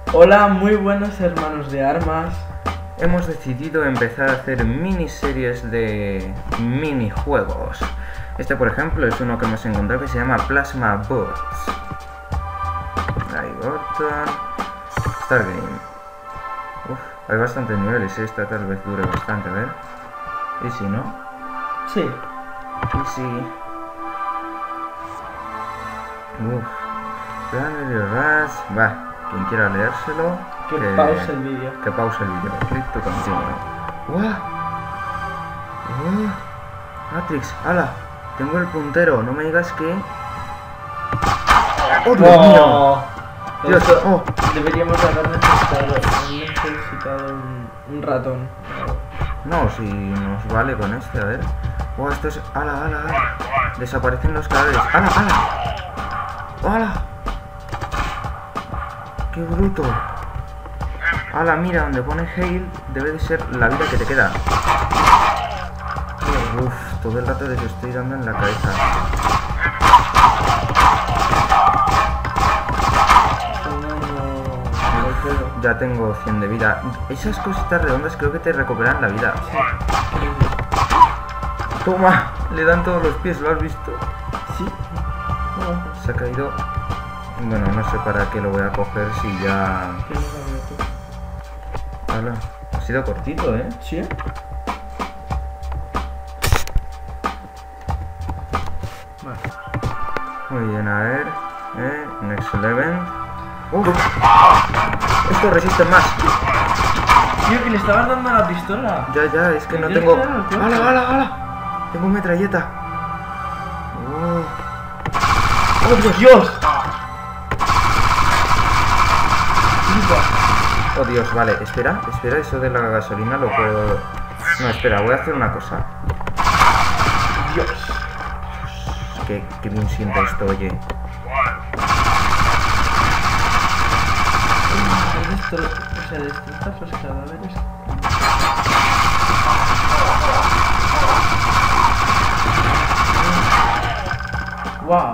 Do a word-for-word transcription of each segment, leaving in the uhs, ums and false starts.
Hola, muy buenos hermanos de armas. Hemos decidido empezar a hacer miniseries de minijuegos. Este, por ejemplo, es uno que hemos encontrado que se llama Plasma Bots. Ahí, Gorton. Stargame. Uf, hay bastantes niveles, ¿eh? Esta tal vez dure bastante, a ver. ¿Y si no? Sí. ¿Y si? Uf. Planetary Rush. Va, quien quiera leérselo. Que, que pause el vídeo. Que pause el vídeo. Click to continue. ¡Wow! ¡Oh! Matrix, ¡hala! Tengo el puntero, no me digas que... ¡Oh, Dios oh. mío! Dios, oh. Deberíamos haber necesitado, necesitado un, un ratón. No, si nos vale con este, a ver. ¡Oh, esto es... ¡Hala, hala, hala! Desaparecen los cadáveres. ¡Hala, hala! ¡Hala! ¡Qué bruto! ¡Hala, mira! Donde pone Hail debe de ser la vida que te queda. Uf, todo el rato les estoy dando en la cabeza. Ya tengo cien de vida. Esas cositas redondas creo que te recuperan la vida. Toma, le dan todos los pies, ¿lo has visto? Sí. No. Se ha caído. Bueno, no sé para qué lo voy a coger si ya... Hola. Ha sido cortito, ¿eh? Sí. Vale. Muy bien, a ver. Eh, next eleven. Uf. Esto resiste más. Tío, que le estabas dando a la pistola. Ya, ya, es que no tengo... ¡Hala, hala, hala! Tengo metralleta. Oh, ¡Oh, Dios! Oh, Dios, vale, espera, espera, eso de la gasolina lo puedo... No, espera, voy a hacer una cosa. Dios. Qué, qué bien sienta esto, oye. O sea, destrozar los cadáveres. Wow.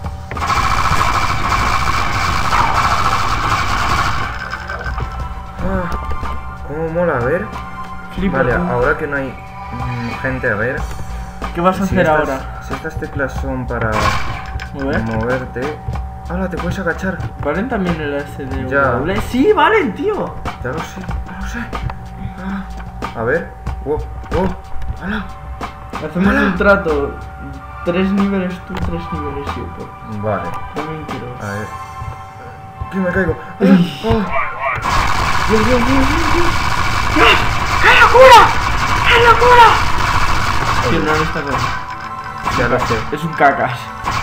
Ah, cómo mola, a ver. Flipa, vale, tú. ahora que no hay mmm, gente, a ver. ¿Qué vas a si hacer estas, ahora? Si estas teclas son para ¿Mover? moverte... ¡Hala, te puedes agachar! ¿Valen también el S D? Ya. Sí, valen, tío. Ya lo sé, ya lo sé. Ah, a ver. ¡Wow! ¡Wow! ¡Hala! Hacemos ¡Hala! un trato. Tres niveles tú, tres niveles yo. Pues. Vale. También quiero. A ver. ¡Que me caigo! ¡Ah! Uy. ¡Oh! ¡Dios, Dios, Dios, Dios, Dios! ¡Qué locura! ¡Qué locura! Tío, no está claro. Ya lo sé. Es un cacas.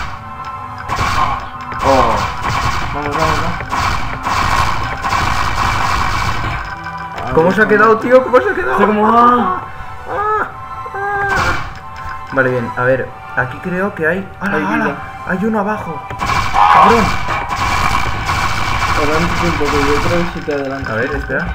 ¡Oh! Vamos, vamos, vamos. ¿Cómo se ha quedado, tío? ¿Cómo se ha quedado? Está como... ¡Ah! ¡Ah! ¡Ah! Vale, bien. A ver. Aquí creo que hay... ¡Hala, Hay hala! vida. Hay uno abajo. ¡Cabrón! Adelante un poco, yo creo que si te adelantas. A ver, espera.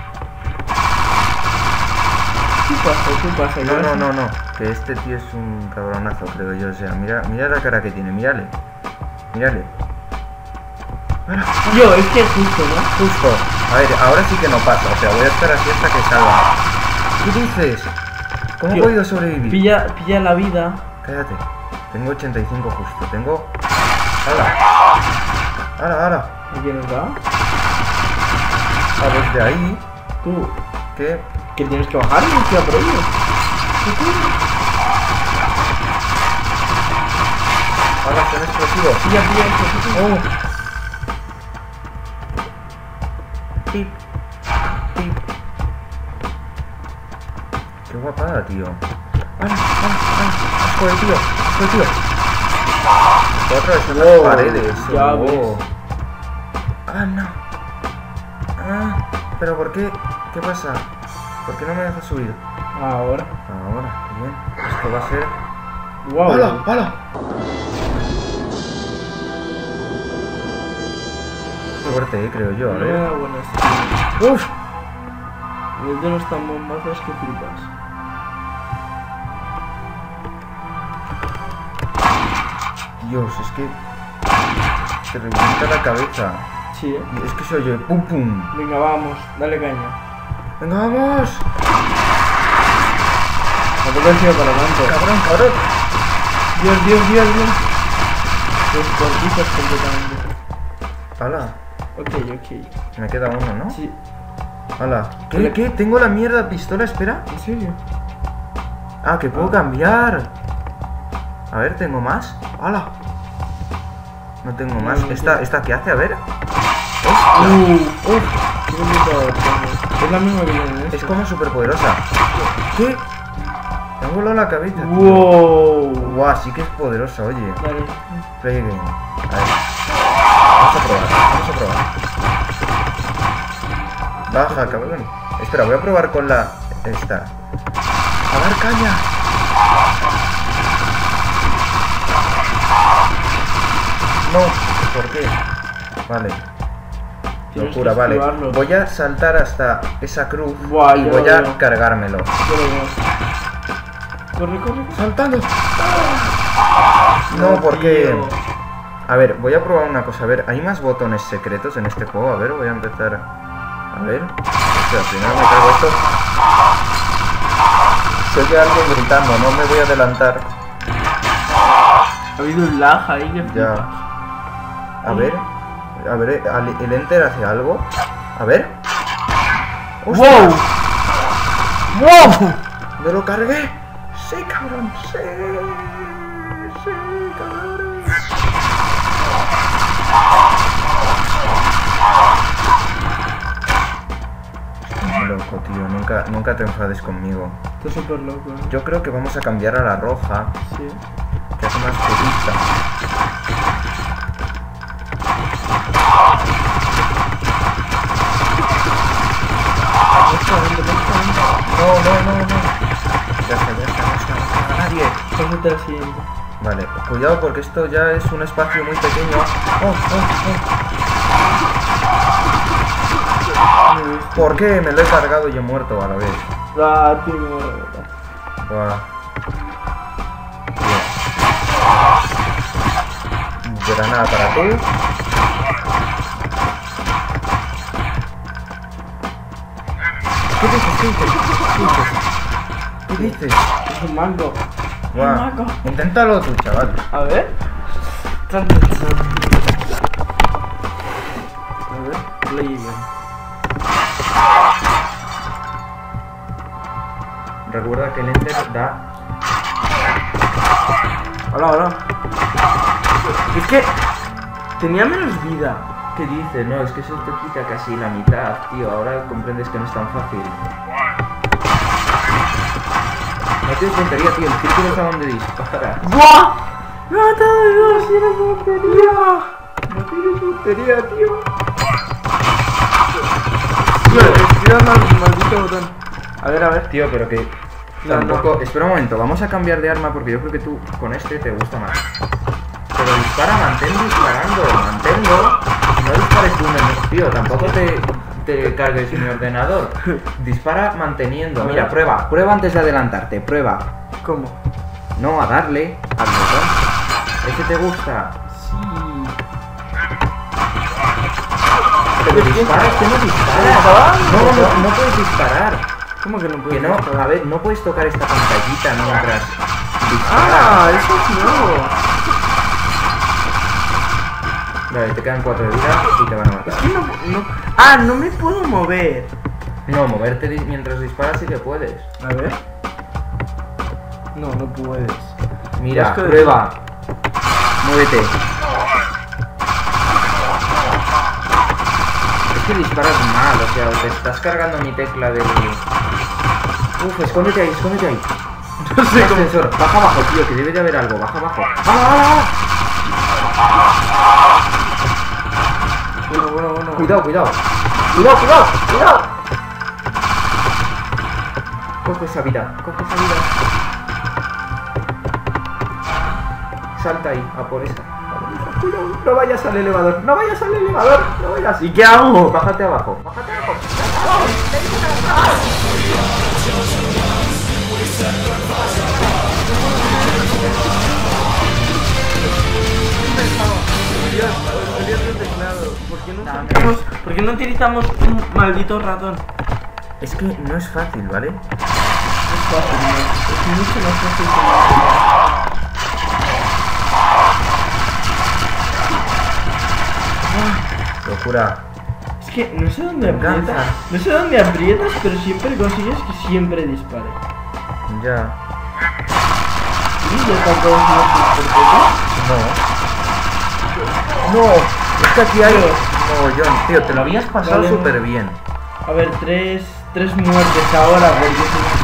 ¿Qué pasa? ¿Qué pasa? No, no, no, no. Que este tío es un cabronazo, creo yo. O sea, mira, mira la cara que tiene. Mírale. Mírale. ¡Hala! Tío, es que es justo, ¿no? Justo. A ver, ahora sí que no pasa. O sea, voy a estar así hasta que salga. ¿Qué dices? ¿Cómo Tío, he podido sobrevivir? Pilla, pilla la vida. Cállate. Tengo ochenta y cinco justo. Tengo... ¡Hala! ¡Hala, hala! ¿A quién nos da? A desde ahí... Tú. ¿Qué? Que tienes que bajar y tira por ellos. ¡Hala, son explosivos! Pilla, pilla, pilla. ¡Oh! Pip. Pip. Qué guapada, tío. ¡Hala, hala, hala! ¡Joder, tío! ¡Joder, tío! Otra vez en las Wow, paredes. ya oh. ves. ¡Ah, no! ¡Ah! ¿Pero por qué? ¿Qué pasa? ¿Por qué no me deja subir? Ahora. Ahora, bien. Esto va a ser... Wow. ¡Hala! ¡Hala! Fuerte, eh, creo yo, a ver. Ah, bueno, sí. ¡Uf! Es de los tan bombazos que flipas. Dios, es que... te revienta la cabeza. Sí, eh. Es que se oye pum pum. Venga, vamos, dale caña. ¡Venga, vamos! Tampoco he sido para tanto. ¡Cabrón, cabrón! Dios, Dios, Dios, Dios. Los cortitos completamente. ¡Hala! Ok, ok. Me queda uno, ¿no? Sí. ¡Hala! ¿Qué? ¿Qué? Tengo la mierda pistola, espera. ¿En serio? Ah, que puedo cambiar. A ver, ¿tengo más? ¡Hala! No tengo No, más. no ¿Esta, tengo. ¿Esta qué hace? A ver. Uh, uf. Qué bonito. Es la misma que tienen, ¿eh? Es como súper poderosa. ¿Qué? Me ha volado la cabeza. tío. Wow. Guau, sí que es poderosa, oye. Dale. Play game. A ver. Vamos a probar, vamos a probar. Baja, cabrón. Espera, voy a probar con la... esta. ¡A dar caña! No, ¿por qué? Vale. Tienes Locura, que vale. esquivarlos. Voy a saltar hasta esa cruz Buah, y yo voy lo a veo. cargármelo. Yo lo veo. Corre, corre, corre. ¡Saltando! No, porque... tío. A ver, voy a probar una cosa. A ver, ¿hay más botones secretos en este juego? A ver, voy a empezar... A ver... Espera, primero me cargo esto. Se oye alguien gritando, no me voy a adelantar. Ha habido un lag ahí que Ya. flipas. A ver... A ver, ¿el el enter hace algo? A ver... ¡Wow! ¡Ostras! ¡Wow! ¡Me lo cargué! ¡Sí, cabrón! ¡Sí! ¡Sí, cabrón! Estás loco, tío. Nunca, nunca te enfades conmigo. Esto es súper loco, ¿eh? Yo creo que vamos a cambiar a la roja, Sí. que es más purista. No, no, no, no. Ya está, ya está, ya está. No queda nadie. Pásate al siguiente. Vale, cuidado porque esto ya es un espacio muy pequeño. Oh, oh, Me oh. gusta. ¿Por qué? Me lo he cargado y he muerto a la vez. Ah, tío, qué maravilla. Buah. Bien. Granada para tú. ¿Qué dices? ¿Qué dices? ¿Qué dices? ¿Qué dices? Es un mango. Buah. Un mango. Inténtalo tú, chaval. A ver. Tan, tan, tan. A ver. Play again. Recuerda que el enter da... Hola, hola. Es que tenía menos vida. ¿Qué dices? No, es que eso te quita casi la mitad, tío. Ahora comprendes que no es tan fácil. No tienes tontería, tío. El círculo es a donde dispara. ¡Buah! ¡Me ha matado de dos! ¡Tienes tontería! No tienes tontería, tío. Tío, estoy dando al maldito botón. A ver, a ver. Tío, pero que... No, Tampoco... no. Espera un momento, vamos a cambiar de arma porque yo creo que tú con este te gusta más. Pero dispara, mantén disparando, manténlo. No dispares tú, no- tío, tampoco te, te cargues mi ordenador. Dispara manteniendo. Mira, prueba, prueba antes de adelantarte, prueba. ¿Cómo? No, a darle al botón. ¿Ese te gusta? Sí. Pero dispara, es que no disparas. ¿Disparar? No, no, no puedes disparar. ¿Cómo que no Que puedes no, disparar? a ver, no puedes tocar esta pantallita mientras disparas. ¡Ah! ¡Eso es nuevo! Vale, te quedan cuatro de vida y te van a Es matar. que no, no... ¡Ah! No me puedo mover. No, moverte di- mientras disparas sí que puedes. A ver. No, no puedes. Mira, Es que- prueba. Muévete. Es que disparas mal, o sea, te estás cargando mi tecla del... Uf, escóndete ahí, escóndete ahí. No sé cómo... Ascensor, baja abajo, tío, que debe de haber algo, baja abajo. ¡Ah, ah, Bueno, bueno, bueno. ah! Cuidado, cuidado. Cuidado, cuidado, cuidado. Coge esa vida, coge esa vida. Salta ahí, a por esa. Cuidado, no vayas al elevador, no vayas al elevador, no vayas. ¿Y qué hago? Bájate abajo, bájate abajo. Dios, olvidé el teclado. ¿Por qué no Dame. utilizamos, ¿por qué no utilizamos un maldito ratón? Es que no es fácil, ¿vale? Es fácil, ¿no? Es mucho más fácil que Locura. Es que no sé dónde Venganza. aprietas. No sé dónde aprietas, pero siempre consigues que siempre dispare. Ya. ¿Y ya están todos los No. No. Es que aquí hay mogollón, tío. Te lo habías pasado Vale. súper bien. A ver, tres, tres muertes ahora, porque si no...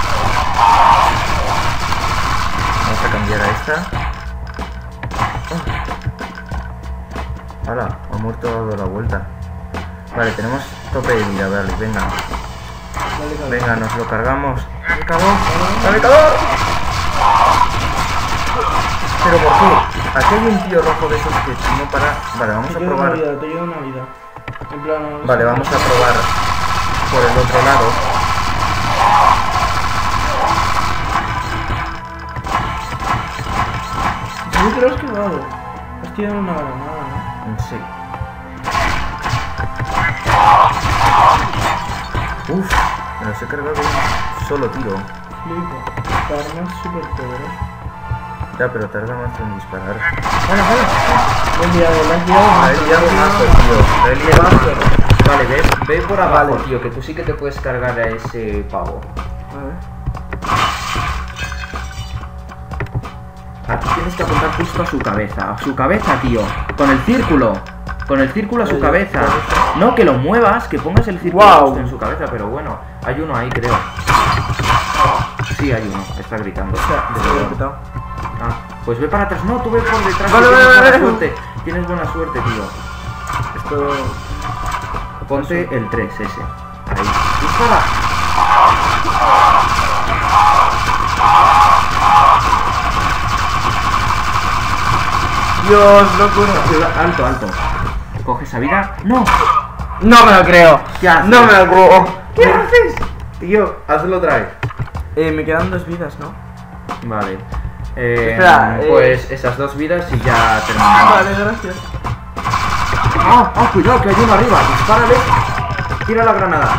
Vamos a cambiar a esta. Hala, ha muerto, ha dado la vuelta. Vale, tenemos tope de vida, vale, venga. Vale, vale. Venga, nos lo cargamos. ¡Dale, cabrón! ¡Dale, cabrón! ¿Pero por qué? Aquí hay un tío rojo de esos que no para... Vale, vamos Te a queda una probar... vida, te queda una vida. En plan, no- Vale, vamos a probar por el otro lado. Yo creo que has quedado. Has tirado una granada, ¿no? Sí. Uf, me los he cargado de un solo tiro. Flipo. Esta arma es súper poderosa. Ya, pero tarda más en disparar. Bueno, bueno. Le he liado, le has liado. La he liado mazo, tío. La he liado mazo. Vale, ve, ve por abajo, Vale. tío, que tú sí que te puedes cargar a ese pavo. A ver. Aquí tienes que apuntar justo a su cabeza. A su cabeza, tío. Con el círculo. Con el círculo a su Vale, cabeza. vale. No, que lo muevas, que pongas el círculo Guau. justo en su cabeza. Pero bueno, hay uno ahí, creo. Sí, hay uno. Está gritando. O sea, De se lo he verdad. petado. Ah, pues ve para atrás. No, tú ve por detrás. Vale, que vale, tienes vale, buena vale. suerte. Tienes buena suerte, tío. Esto... Ponte el tres ese. Ahí. ¡Dispara! Dios, locura. Cuidado, alto, alto. Coge esa vida. ¡No! No me lo creo. ¿Qué haces? No me lo creo. ¿Qué haces? Tío, hazlo otra vez. Eh, me quedan dos vidas, ¿no? Vale. Eh, Espera, eh. pues esas dos vidas y ya terminamos. Vale, gracias. ¡Ah! ¡Ah! Cuidado, que hay uno arriba. Dispárale. Tira la granada.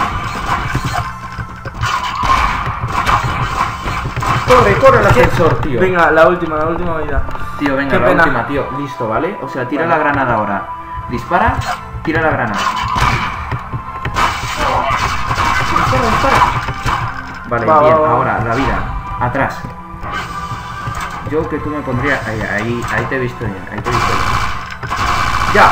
Corre, corre el ascensor, tío. Venga, la última, la última vida. Tío, venga, Qué la pena. última, tío. Listo, ¿vale? O sea, tira Vale. la granada ahora. Dispara, tira la granada. Dispara, dispara. Vale, Va, bien, va, va. ahora, la vida. Atrás. Yo que tú me pondría... Ahí, ahí, ahí te he visto bien, ahí te he visto bien. ¡Ya!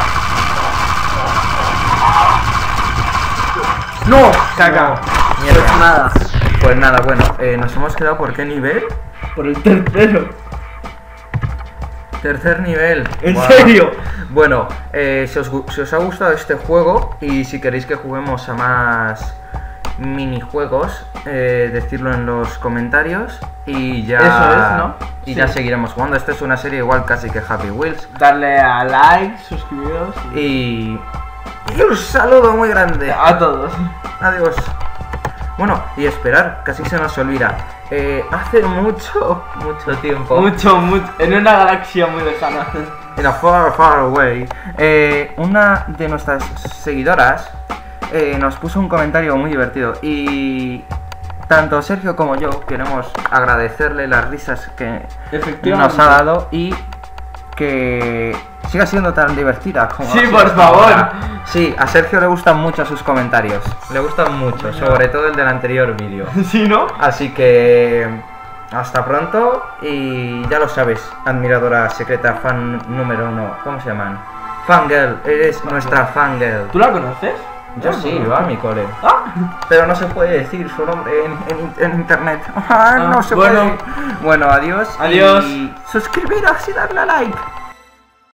¡No! Caca. No, mierda. Pues nada. Pues nada, bueno, eh, nos hemos quedado por qué nivel. Por el tercero. Tercer nivel. ¿En Guau. serio? Bueno, eh, si, os, gu- si os ha gustado este juego y si queréis que juguemos a más minijuegos, eh, decidlo en los comentarios y ya, Eso es, ¿no? y Sí. ya seguiremos jugando. Esta es una serie igual casi que Happy Wheels. Darle a like, suscribiros y... Y, y un saludo muy grande. A todos. Adiós. Bueno, y esperar, casi se nos olvida. Eh, hace mucho, mucho tiempo. Mucho, mucho. En una galaxia muy lejana. In a far, far away. Eh, una de nuestras seguidoras eh, nos puso un comentario muy divertido y tanto Sergio como yo queremos agradecerle las risas que Efectivamente. nos ha dado y que siga siendo tan divertida como Sí, ha sido por hasta favor. ahora. Sí, a Sergio le gustan mucho sus comentarios. Le gustan mucho, sobre todo el del anterior vídeo. ¿Sí, no? Así que hasta pronto y ya lo sabes, admiradora secreta, fan número uno, ¿cómo se llaman? Fangirl, eres nuestra fangirl. ¿Tú la conoces? Yo sí, va a mi cole. Ah, Pero no se puede decir su nombre en, en- en internet. Ah, no se bueno. puede. Bueno, adiós. Adiós. Y suscribiros y darle a like.